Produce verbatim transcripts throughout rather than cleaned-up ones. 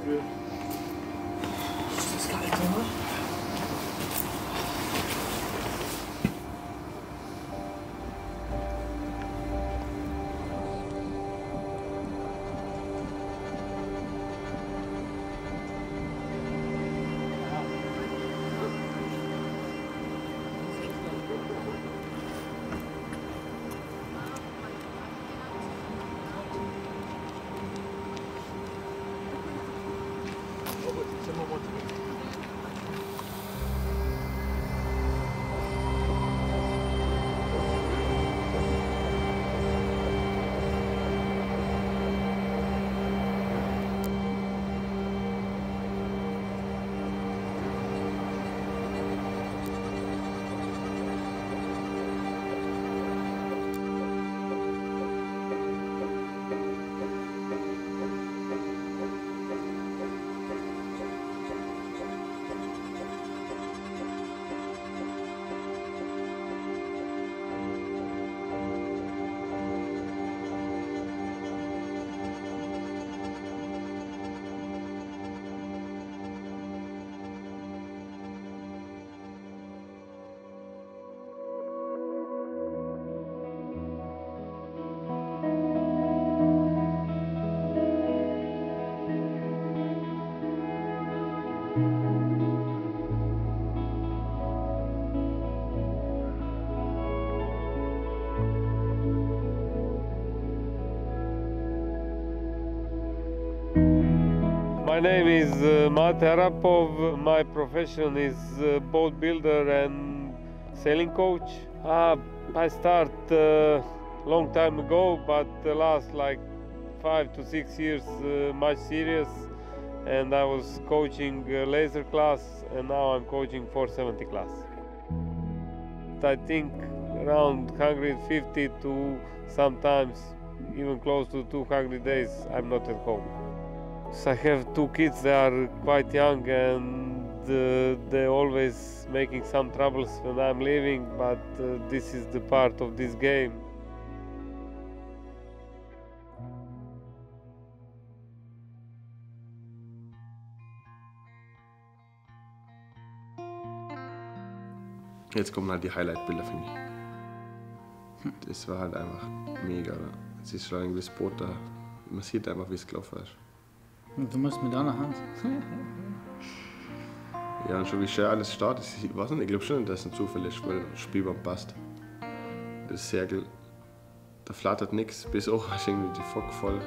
Gefühl? Das ist kalt, oder? My name is uh, Mate Arapov. My profession is uh, boat builder and sailing coach. Uh, I start a uh, long time ago, but the last like five to six years uh, much serious. And I was coaching uh, laser class, and now I'm coaching four seventy class. I think around one hundred fifty to sometimes even close to two hundred days I'm not at home. So I have two kids, they are quite young, and uh, they're always making some troubles when I'm leaving, but uh, this is the part of this game. Jetzt kommen halt die Highlight-Bilder für mich. Das war halt einfach mega. Es ist schon irgendwie das Boot da. Man sieht einfach, wie es gelaufen ist. Und du musst mit einer Hand. Ja, und schon wie schön alles startet. Ich weiß nicht, ich glaube schon, dass es ein Zufall ist, weil das Spielbahn passt. Das Segel, da flattert nichts, bis auch ist irgendwie die Fock voll.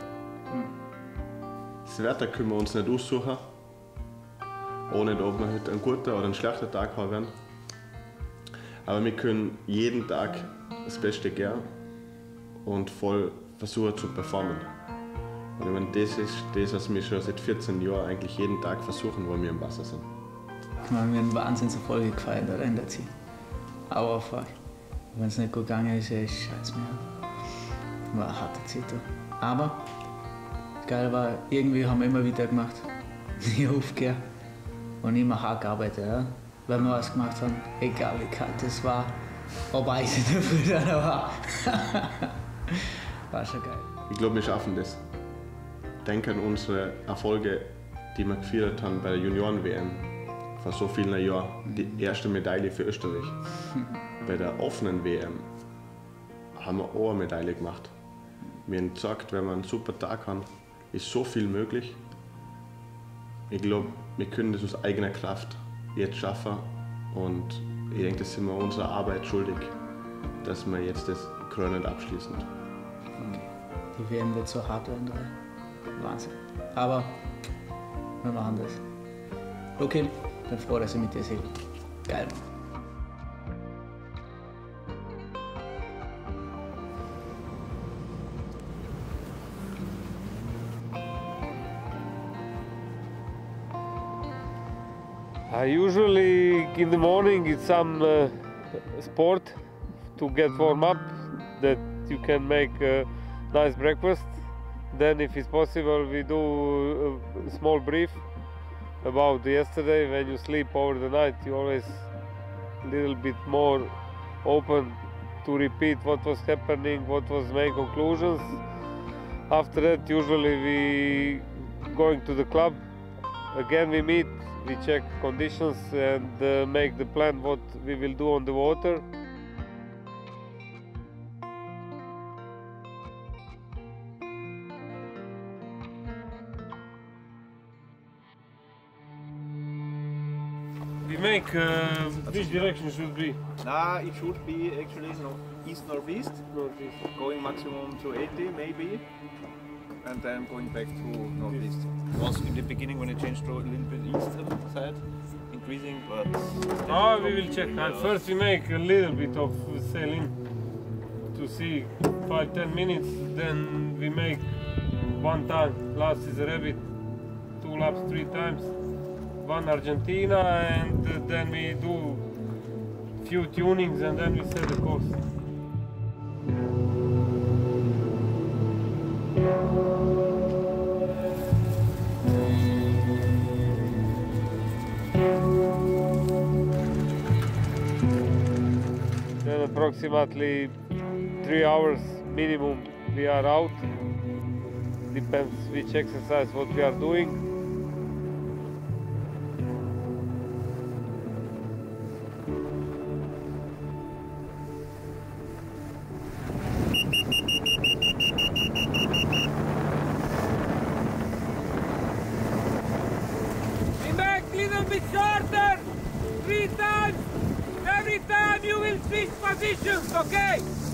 Das Wetter können wir uns nicht aussuchen, ohne ob wir heute einen guten oder einen schlechten Tag haben werden. Aber wir können jeden Tag das Beste geben und voll versuchen zu performen. Und ich meine, das ist das, was wir schon seit vierzehn Jahren eigentlich jeden Tag versuchen, wo wir im Wasser sind. Wir haben einen Wahnsinnserfolg gefeiert oder in der Zeit. Aber wenn es nicht gut gegangen ist, ist es scheiße mehr. War eine harte Zeit. Aber geil war, irgendwie haben wir immer wieder gemacht. Nie aufgehört und immer hart gearbeitet. Ja? Wenn wir was gemacht haben, egal wie kalt es war, ob Eis in der Früh da war. War schon geil. Ich glaube, wir schaffen das. Denke an unsere Erfolge, die wir gefeiert haben bei der Junioren-W M vor so vielen Jahren. Die erste Medaille für Österreich. Bei der offenen W M haben wir auch eine Medaille gemacht. Wir haben gesagt, wenn wir einen super Tag haben, ist so viel möglich. Ich glaube, wir können das aus eigener Kraft jetzt schaffen und ich denke, das sind wir unserer Arbeit schuldig, dass wir jetzt das krönend abschließen. Die W M wird so hart werden. Wahnsinn. Aber wir machen das. Okay, bin froh, dass ich mit dir sehe. Geil. Uh, usually in the morning it's some uh, sport to get warm up, that you can make a nice breakfast. Then if it's possible we do a small brief about yesterday. When you sleep over the night you always a little bit more open to repeat what was happening, what was main conclusions. After that usually we going to the club again we meet, we check conditions and uh, make the plan what we will do on the water. We make, uh, which direction should be? Nah, it should be actually no, east northeast, Northeast. going maximum to eighty maybe, and then going back to northeast. Was in the beginning when it changed to a little bit east side, increasing, but. Oh, we will check. And first we make a little bit of sailing to see five ten minutes. Then we make one time. Last is a rabbit, two laps, three times. One Argentina, and then we do few tunings, and then we set the course. Then approximately three hours minimum we are out. Depends which exercise what we are doing. Little bit shorter, three times. Every time you will switch positions, okay?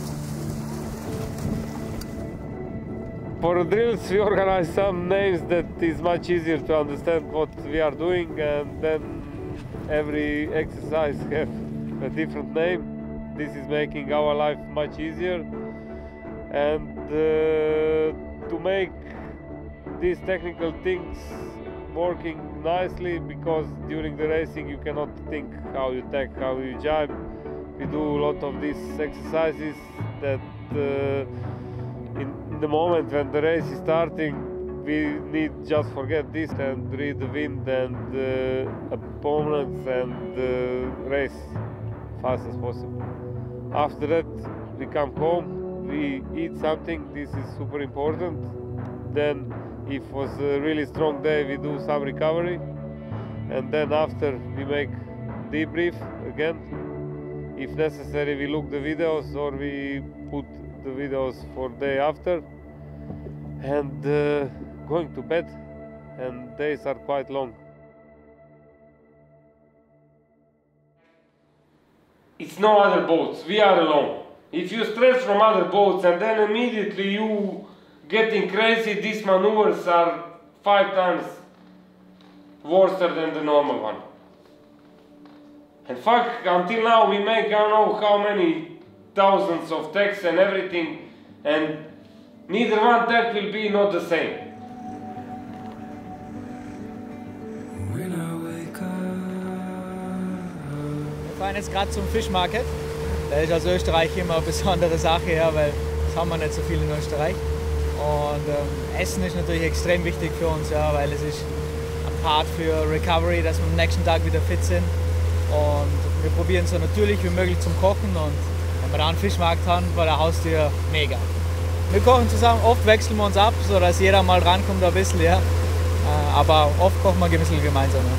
For drills we organize some names that is much easier to understand what we are doing, and then every exercise have a different name. This is making our life much easier, and uh, to make these technical things working nicely, because during the racing you cannot think how you tack, how you jibe. We do a lot of these exercises that uh, in, in the moment when the race is starting we need just forget this and read the wind and uh, opponents and uh, race fast as possible. After that we come home, we eat something, this is super important. Then if it was a really strong day, we do some recovery, and then after we make debrief again. If necessary, we look the videos or we put the videos for day after, and uh, going to bed, and days are quite long. It's no other boats, we are alone. If you stress from other boats and then immediately you getting crazy, these maneuvers are five times worse than the normal one. And fuck, until now we make I don't know how many thousands of tacks and everything, and neither one tack will be not the same. Wir fahren jetzt gerade zum Fischmarket. Da ist aus Österreich immer eine besondere Sache, ja, weil das haben wir nicht so viel in Österreich. Und ähm, Essen ist natürlich extrem wichtig für uns, ja, weil es ist ein Part für Recovery, dass wir am nächsten Tag wieder fit sind. Und wir probieren so natürlich wie möglich zum Kochen, und wenn wir da einen Fischmarkt haben, vor der Haustür, mega. Wir kochen zusammen, oft wechseln wir uns ab, sodass jeder mal rankommt ein bisschen, ja. Äh, aber oft kochen wir ein bisschen gemeinsam. Ja.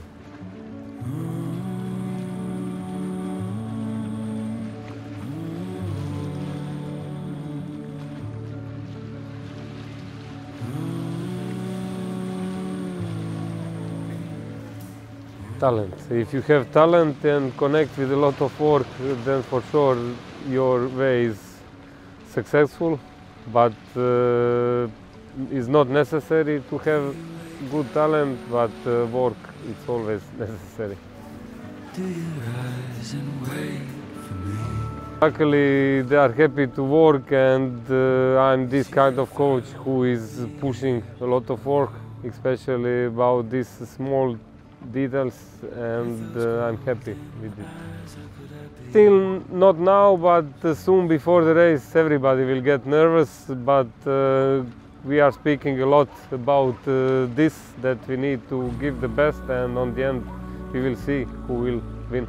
Talent. If you have talent and connect with a lot of work, then for sure your way is successful, but uh, it's not necessary to have good talent, but uh, work is always necessary. Luckily they are happy to work, and uh, I'm this kind of coach who is pushing a lot of work, especially about these small details, and uh, I'm happy with it. Still not now, but uh, soon before the race everybody will get nervous, but uh, we are speaking a lot about uh, this, that we need to give the best, and on the end we will see who will win.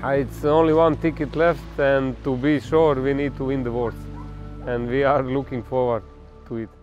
It's only one ticket left, and to be sure we need to win the Worlds, and we are looking forward to it.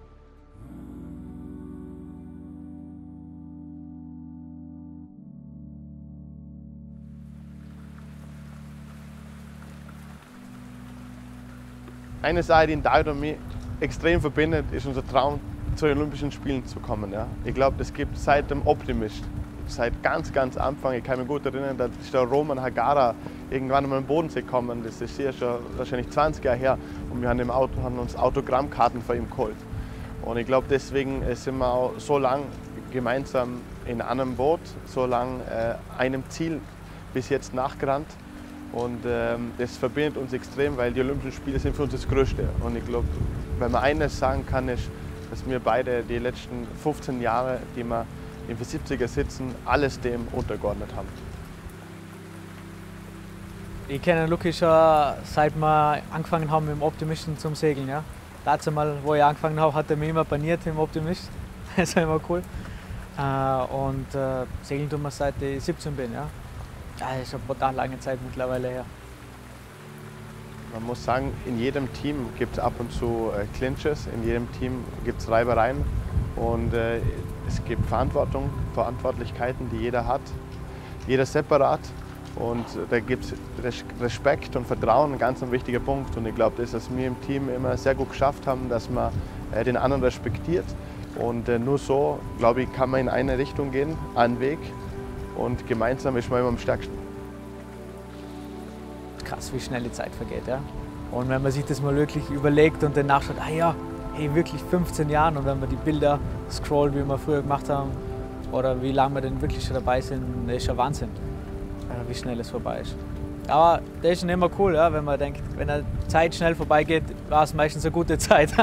Eine Sache, die David und mich extrem verbindet, ist unser Traum, zu den Olympischen Spielen zu kommen. Ja. Ich glaube, das gibt seit dem Optimist, seit ganz, ganz Anfang. Ich kann mich gut erinnern, da ist der Roman Hagara irgendwann mal am Bodensee gekommen. Das ist hier schon wahrscheinlich zwanzig Jahre her. Und wir haben, im Auto, haben uns Autogrammkarten von ihm geholt. Und ich glaube, deswegen sind wir auch so lange gemeinsam in einem Boot, so lange äh, einem Ziel bis jetzt nachgerannt. Und ähm, das verbindet uns extrem, weil die Olympischen Spiele sind für uns das Größte. Und ich glaube, wenn man eines sagen kann, ist, dass wir beide die letzten fünfzehn Jahre, die wir im vier siebziger sitzen, alles dem untergeordnet haben. Ich kenne Luki schon, seit wir angefangen haben mit dem Optimisten zum Segeln. Ja. Letztes Mal, wo ich angefangen habe, hat er mich immer paniert im Optimist. Das war immer cool. Und äh, segeln tun wir seit ich siebzehn bin. Ja. Ja, das ist eine brutal lange Zeit mittlerweile her. Man muss sagen, in jedem Team gibt es ab und zu äh, Clinches, in jedem Team gibt es Reibereien und äh, es gibt Verantwortung, Verantwortlichkeiten, die jeder hat, jeder separat und äh, da gibt es Respekt und Vertrauen, ein ganz ein wichtiger Punkt und ich glaube, das, was wir im Team immer sehr gut geschafft haben, dass man äh, den anderen respektiert und äh, nur so, glaube ich, kann man in eine Richtung gehen, einen Weg. Und gemeinsam ist man immer am stärksten. Krass, wie schnell die Zeit vergeht. Ja? Und wenn man sich das mal wirklich überlegt und dann nachschaut, ah ja, hey, wirklich fünfzehn Jahre und wenn man die Bilder scrollt, wie wir früher gemacht haben, oder wie lange wir denn wirklich schon dabei sind, das ist schon Wahnsinn, wie schnell es vorbei ist. Aber das ist schon immer cool, ja? Wenn man denkt, wenn die Zeit schnell vorbeigeht, war es meistens eine gute Zeit.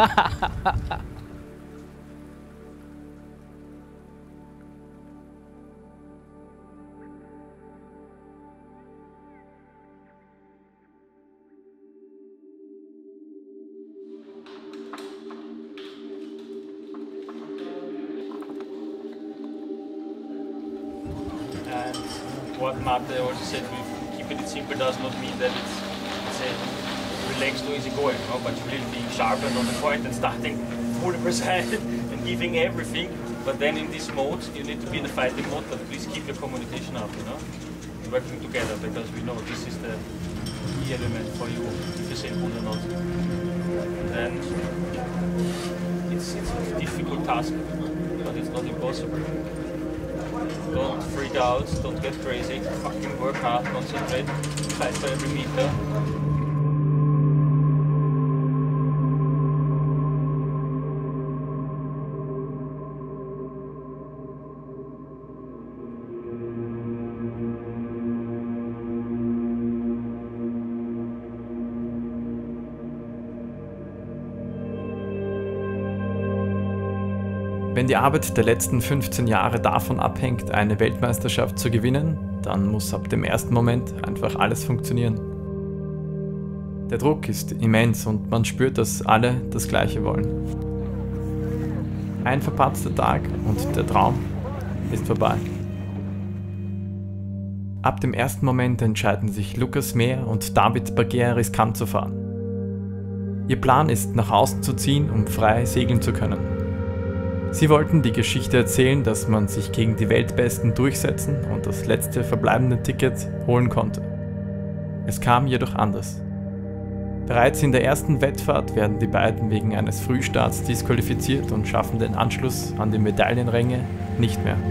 And what Mate also said, keeping it simple does not mean that it's, it's a relaxed or easy going, no? But really being sharp and on the point and starting fully percent and giving everything. But then in this mode, you need to be in the fighting mode, but please keep your communication up, you know? Working together, because we know this is the key element for you, if you say good or not. And it's, it's a difficult task, but it's not impossible. Don't freak out, don't get crazy, fucking work hard, concentrate, fight for every meter. Wenn die Arbeit der letzten fünfzehn Jahre davon abhängt, eine Weltmeisterschaft zu gewinnen, dann muss ab dem ersten Moment einfach alles funktionieren. Der Druck ist immens und man spürt, dass alle das Gleiche wollen. Ein verpatzter Tag und der Traum ist vorbei. Ab dem ersten Moment entscheiden sich Lukas Mehr und David Bagher riskant zu fahren. Ihr Plan ist, nach außen zu ziehen, um frei segeln zu können. Sie wollten die Geschichte erzählen, dass man sich gegen die Weltbesten durchsetzen und das letzte verbleibende Ticket holen konnte. Es kam jedoch anders. Bereits in der ersten Wettfahrt werden die beiden wegen eines Frühstarts disqualifiziert und schaffen den Anschluss an die Medaillenränge nicht mehr.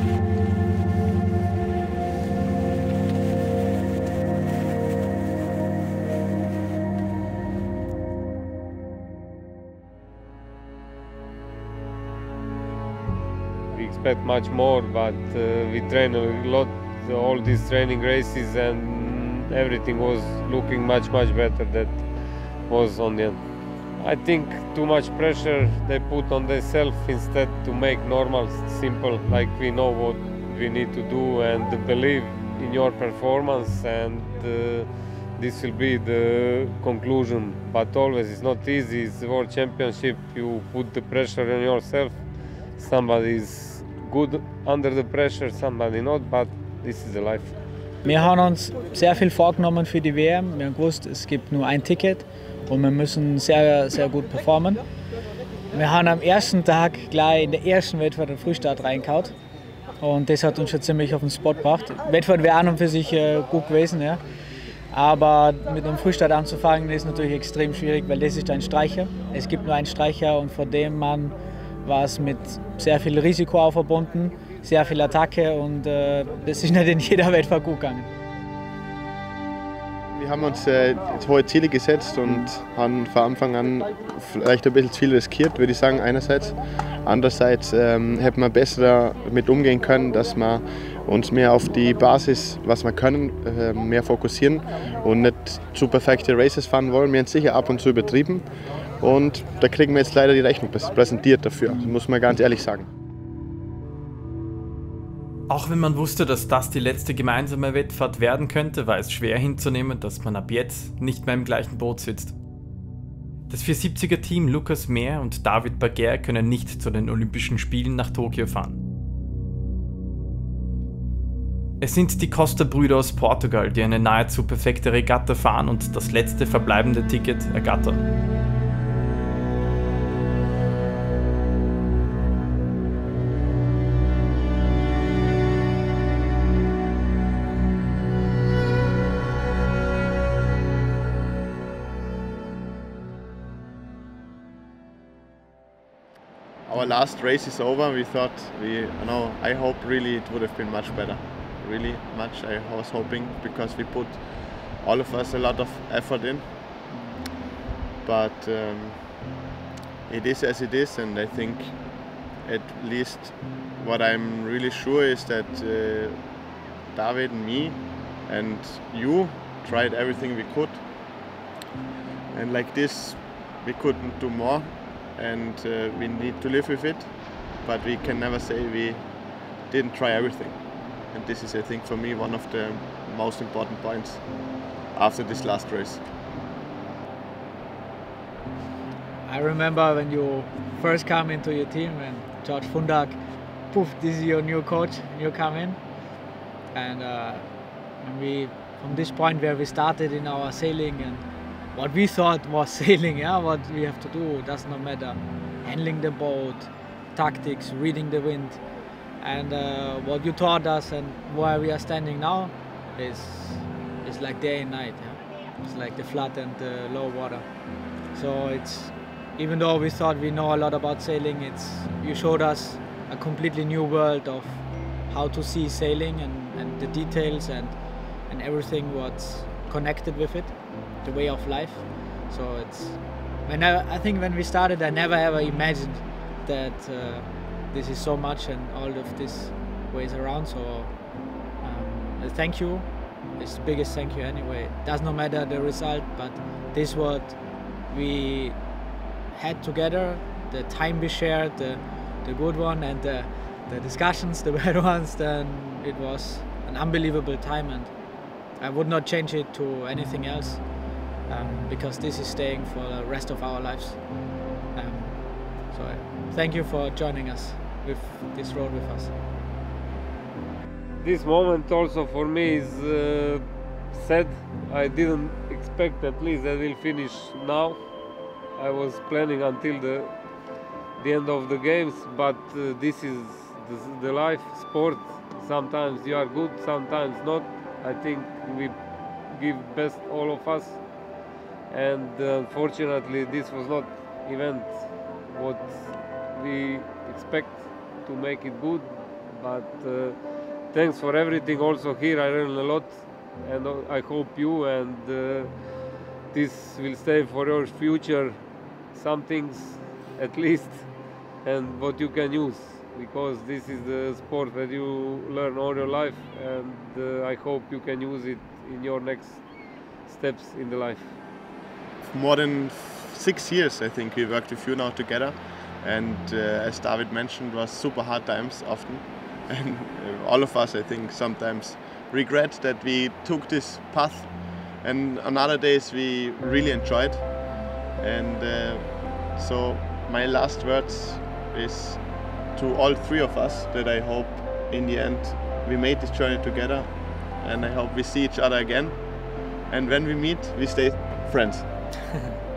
We expect much more, but uh, we train a lot, all these training races, and everything was looking much, much better than was on the end. I think too much pressure they put on themselves instead to make normal, simple, like we know what we need to do and believe in your performance, and uh, this will be the conclusion. But always it's not easy, it's the World Championship, you put the pressure on yourself. Somebody is good under the pressure, somebody not, but this is the life. Wir haben uns sehr viel vorgenommen für die W M. Wir haben gewusst, es gibt nur ein Ticket und wir müssen sehr, sehr gut performen. Wir haben am ersten Tag gleich in der ersten Wettfahrt den Frühstart reingehauen. Und das hat uns schon ziemlich auf den Spot gebracht. Die Wettfahrt wäre an und für sich äh, gut gewesen, ja. Aber mit einem Frühstart anzufangen ist natürlich extrem schwierig, weil das ist ein Streicher. Es gibt nur einen Streicher und von dem Mann war es mit sehr viel Risiko auch verbunden, sehr viel Attacke und äh, das ist nicht in jeder Wettfahrt gut gegangen. Wir haben uns äh, hohe Ziele gesetzt und haben von Anfang an vielleicht ein bisschen zu viel riskiert, würde ich sagen, einerseits. Andererseits ähm, hätten wir besser damit umgehen können, dass wir uns mehr auf die Basis, was wir können, äh, mehr fokussieren und nicht zu perfekte Races fahren wollen. Wir haben sicher ab und zu übertrieben und da kriegen wir jetzt leider die Rechnung präsentiert dafür, muss man ganz ehrlich sagen. Auch wenn man wusste, dass das die letzte gemeinsame Wettfahrt werden könnte, war es schwer hinzunehmen, dass man ab jetzt nicht mehr im gleichen Boot sitzt. Das vierhundertsiebziger-Team Lucas Mehr und David Bagher können nicht zu den Olympischen Spielen nach Tokio fahren. Es sind die Costa-Brüder aus Portugal, die eine nahezu perfekte Regatta fahren und das letzte verbleibende Ticket ergattern. Our last race is over. We thought, we, you know, I hope really it would have been much better. Really much. I was hoping because we put all of us a lot of effort in. But um, it is as it is, and I think at least what I'm really sure is that uh, David and me and you tried everything we could. And like this, we couldn't do more. And uh, we need to live with it, but we can never say we didn't try everything. And this is, I think, for me, one of the most important points after this last race. I remember when you first come into your team and George Fundak, poof, this is your new coach, you come in. And uh, when we, from this point where we started in our sailing and what we thought was sailing, yeah, what we have to do, does not matter. Handling the boat, tactics, reading the wind. And uh, what you taught us and where we are standing now is, is like day and night. Yeah? It's like the flat and the low water. So it's, even though we thought we know a lot about sailing, it's, you showed us a completely new world of how to see sailing and, and the details and, and everything what's connected with it. The way of life. So it's when I, I think when we started, I never ever imagined that uh, this is so much and all of this ways around. So um, thank you. It's the biggest thank you anyway. It does not matter the result, but this what we had together, the time we shared, the, the good one and the, the discussions, the bad ones, then it was an unbelievable time and I would not change it to anything else. Um, because this is staying for the rest of our lives. Um, so uh, thank you for joining us with this road with us. This moment also for me is uh, sad. I didn't expect at least that we'll finish now. I was planning until the the end of the games, but uh, this is the, the life, sport. Sometimes you are good, sometimes not. I think we give best all of us. And uh, unfortunately this was not event what we expect to make it good, but uh, thanks for everything. Also here I learned a lot and I hope you and uh, this will stay for your future, some things at least, and what you can use, because this is the sport that you learn all your life, and uh, I hope you can use it in your next steps in the life. More than six years, I think, we worked with you now together, and uh, as David mentioned, was super hard times often, and uh, all of us, I think, sometimes regret that we took this path, and on other days we really enjoyed. And uh, so my last words is to all three of us that I hope in the end we made this journey together, and I hope we see each other again. And when we meet, we stay friends.